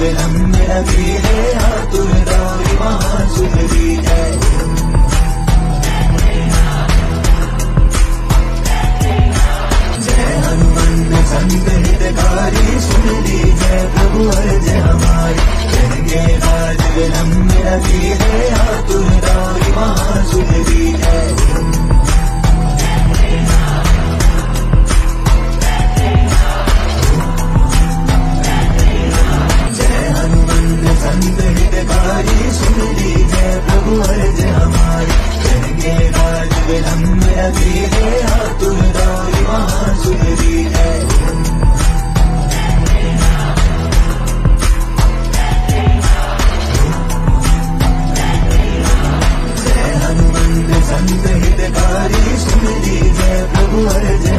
विलम्ब लगी है आतुर दौड़ी वहाँ सुधरी है। जय हनुमंत संत हितकारी सुन लीजिए प्रभु अर्ज हमारी। करेंगे राज विलम्ब लगी है आतुर दौड़ी वहाँ सुधरी है। संत हितकारी सुन लीजिए प्रभु अर्ज हमारी। करेंगे राज विलम्ब लगी है आतुर दौड़ी वहाँ सुधरी है। जय हनुमंत संत हितकारी सुन लीजिए प्रभु अर्ज